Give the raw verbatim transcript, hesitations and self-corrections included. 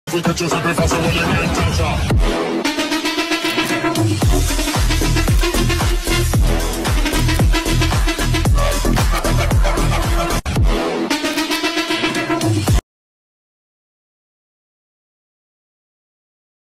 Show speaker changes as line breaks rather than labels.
Fui que yo siempre faço lo que me encanta.